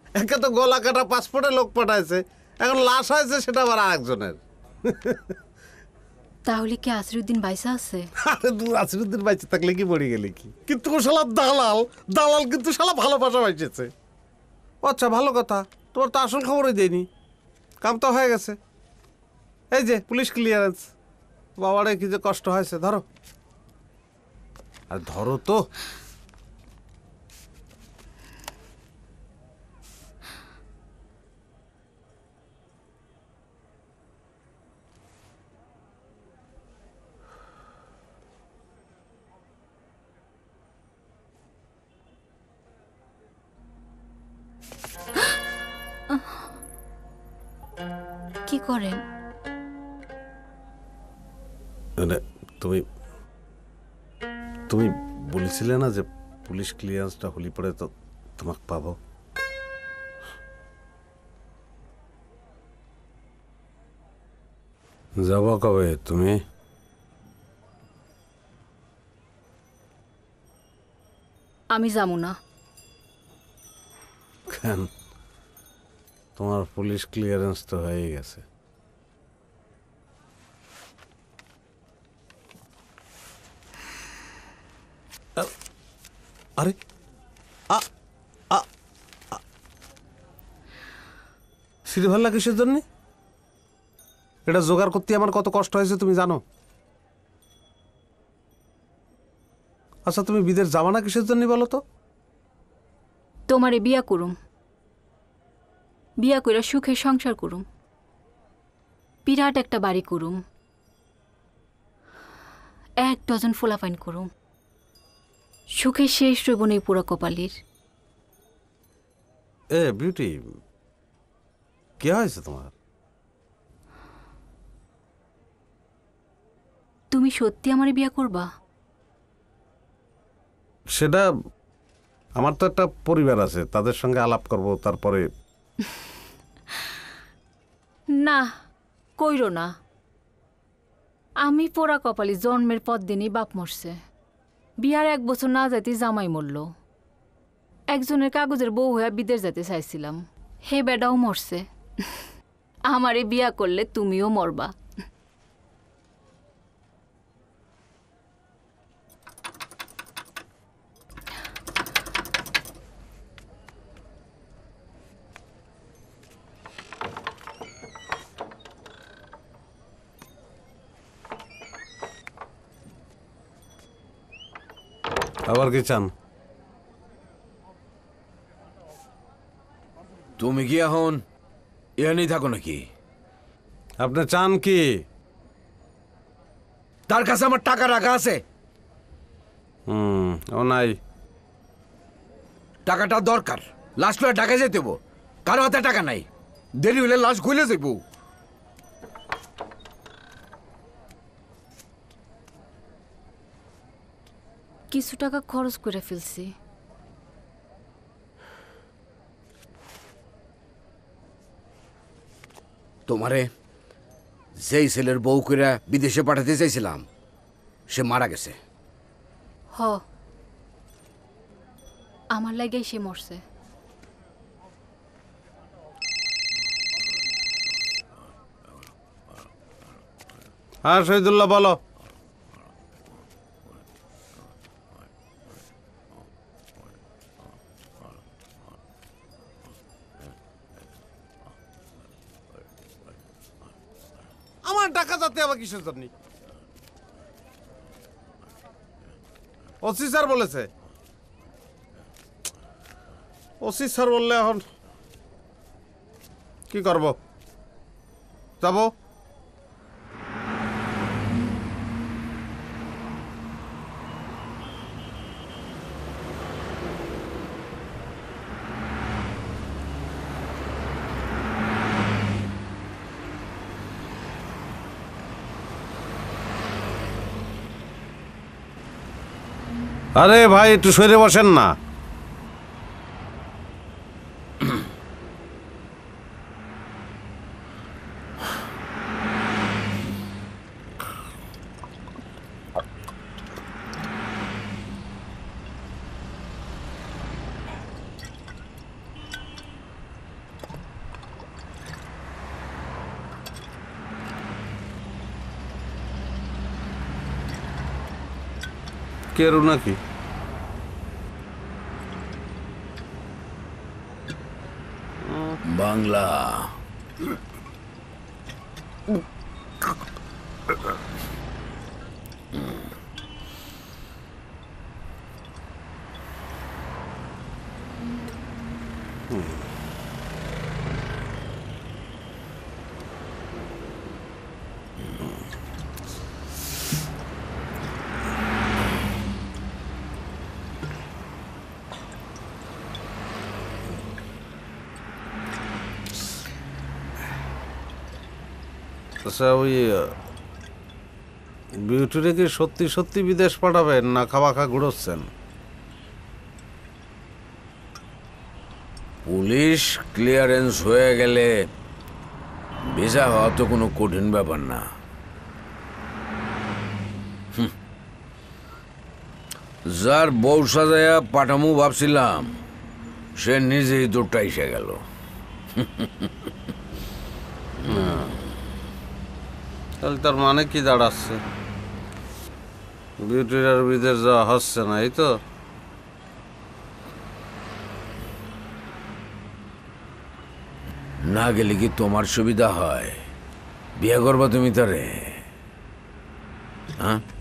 একে তো গলা কাটা পাসপোর্টে লোক পাঠাইছে, এখন লাশ হয়েছে সেটা আবার আরেকজনের। তাহলে কি আসিরুদ্দিন বাইসা আছে? আরে দূর, আসিরুদ্দিন বাইচে থাকলে কি মরে গেলে কি, কিন্তু ও শালা দালাল, দালাল কিন্তু শালা ভালোবাসা বাইচেছে। আচ্ছা ভালো কথা, তোমার তো আসল খবরই দেয়নি, কাম তো হয়ে গেছে। এই যে পুলিশ ক্লিয়ারেন্স। বাবারে কি যে কষ্ট হয়েছে, ধরো আর ধরো তো। কি করেন? তুমি তুমি বলেছিলে না যে পুলিশ ক্লিয়ারেন্সটা হলি পরে তো তোমাকে পাবো। যাব কবে তুমি? আমি যাবো না। কেন? তোমার পুলিশ ক্লিয়ারেন্স তো হয়ে গেছে। আরে সিরিভাল্লা কিসের জন্য? এটা জোগাড় করতে আমার কত কষ্ট হয়েছে তুমি জানো? আচ্ছা তুমি বিদেশ যাবা না কিসের জন্য বলো তো? তোমারে বিয়া করুম, বিয়া কইরা সুখে সংসার করুম, বিরাট একটা বাড়ি করুম, 1 ডজন ফোলাফাইন করুম, সুখে শেষ রইব নেই পুরা কপালির। এ বিউটি, কে হয়েছে তোমার? তুমি সত্যি আমারে বিয়া করবা? সেটা আমার তো একটা পরিবার আছে, তাদের সঙ্গে আলাপ করব, তারপরে। না, কইরো না। আমি পোড়া কপালি, জন্মের পর দিনই বাপ মরছে, বিয়ার 1 বছর না যাইতে জামাই মরল, একজনের কাগজের বউ হয়ে বিদেশ যেতে চাইছিলাম, হে বেডাও মরছে। আমারে বিয়া করলে তুমিও মরবা। আবার কি চান? তুমি কি এখন এখানেই থাকো নাকি? আপনি চান কি? তার কাছে আমার টাকা রাখা আছে। ও নাই। টাকাটা দরকার, লাশ করে টাকা যেতে দেবো, কারো হাতে টাকা নাই, দেরি হলে লাশ খুলে যাবো। কিছু টাকা খরচ করে ফেলছি। তোমারে যেই ছেলের বউ করে বিদেশে পাঠাতে চাইছিলাম সে মারা গেছে। হ, আমার লাগেই সে মরছে। হ্যাঁ শহীদুল্লাহ বলো। আমার টাকা যাতে আবার কিসের জন্য? ওসি স্যার বলেছে। ওসি স্যার বললে এখন কি করব? যাবো। আরে ভাই একটু সরে বসেন না। কেরু নাকি? বাংলা। আচ্ছা, ওই বিউটিরে কি সত্যি সত্যি বিদেশ পাঠাবেন না খাওয়া ঘুরোচ্ছেন? পুলিশ ক্লিয়ারেন্স হয়ে গেলে ভিসা হওয়া তো কোনো কঠিন ব্যাপার না। যার বউ সাজায়া পাঠামু ভাবছিলাম সে নিজেই দৌড়টা এসে গেল। তাহলে তার মানে কি দাঁড়াচ্ছে? বিউটির আর বিদেশ যাওয়া হচ্ছে না, এই তো? না গেলে কি তোমার সুবিধা হয়? বিয়ে করবা তুমি তারে? হ্যাঁ?